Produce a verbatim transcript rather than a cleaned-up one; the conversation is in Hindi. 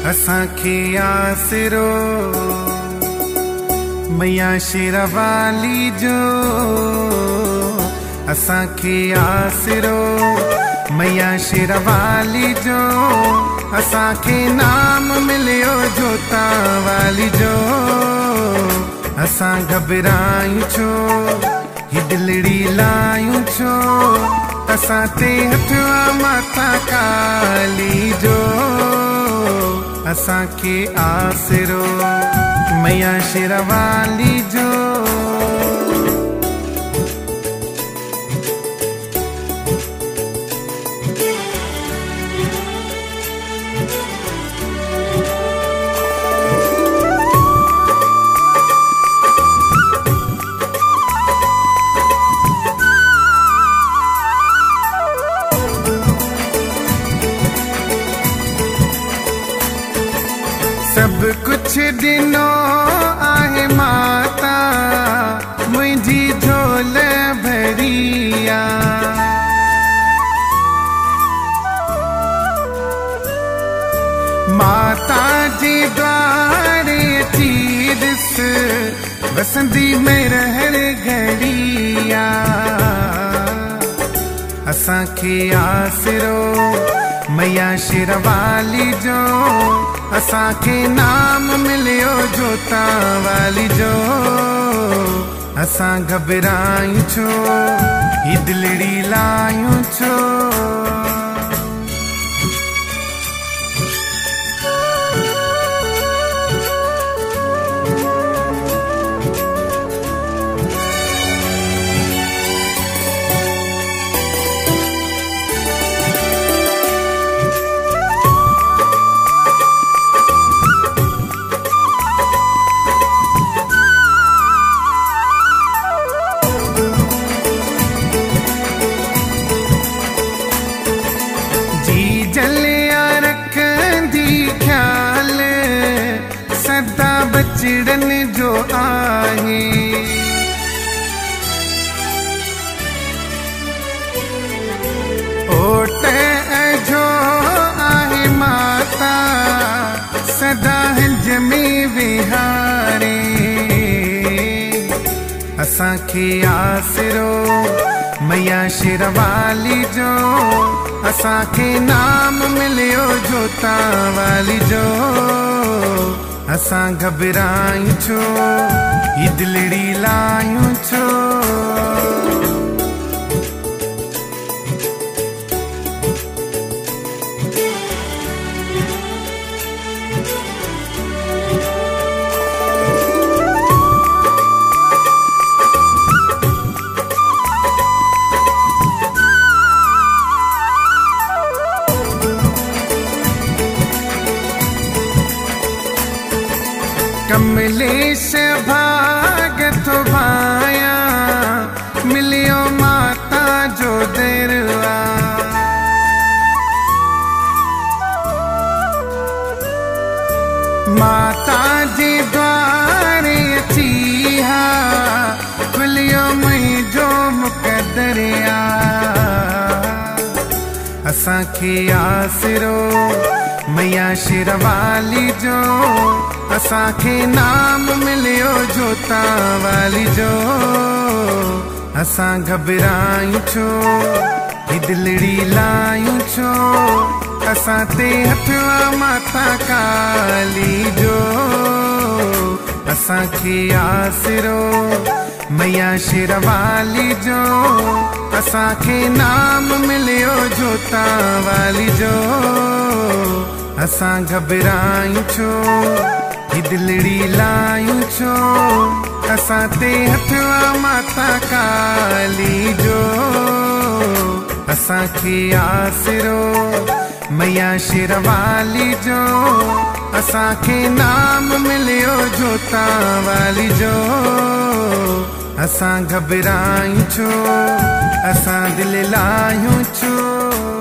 असांखे आसरो मैया शेरावाली जो, असांखे आसरो मैया शेरावाली जो, असांखे नाम मिलियो जोता वाली जो। असां घबरायूं छो, ही दिलड़ी लायूं छो, असां ते हथवा माता काली जो। असांखे आसरो मैया शेरावाली जो। सब कुछ दिनो आहे माता, मुझी झोल भरिया। माता जी द्वारे चीरस वसंदी में रहर घड़िया। असांखे आसरो मैया शेरावाली जो, असांखे नाम मिलियो जोता वाली जो। असां घबरायूं छो, ही दिलड़ी लायूं छो। सदा बचड़न जो आहे, ओट जो आहे माता, सदा हंज में विहारे। असांखे आसरो मैया शेरावाली जो, असांखे नाम मिलियो जोता वाली जो। असां घबरायूं छो, ही दिलड़ी लायूं छो। कमलेश भाग तो भाया, मिलियो माता जो दरवा। माता जे द्वारे अचीहा, खुलियो मुंहिंजो मुक़दरिया। असांखे आसरो मैया शेरावाली जो, असांखे नाम मिलियो जोता वाली जो। असां घबरायूं छो, ही दिलड़ी लायूं छो, असां ते हथवा माता काली जो। असांखे आसरो मैया शेरावाली जो, असांखे नाम मिलियो जोता वाली जो। असां घबरायूं छो, ही दिलड़ी लायूं छो, असां ते हथवा माता काली जो। असांखे आसरो मैया शेरावाली जो, असांखे नाम मिलियो जोता वाली जो। असां घबरायूं छो, असां दिल लायूं छो।